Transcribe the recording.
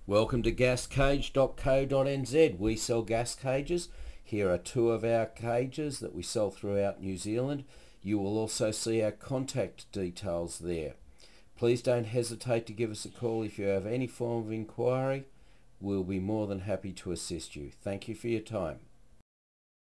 Welcome to gascage.co.nz. We sell gas cages. Here are two of our cages that we sell throughout New Zealand. You will also see our contact details there. Please don't hesitate to give us a call if you have any form of inquiry. We'll be more than happy to assist you. Thank you for your time.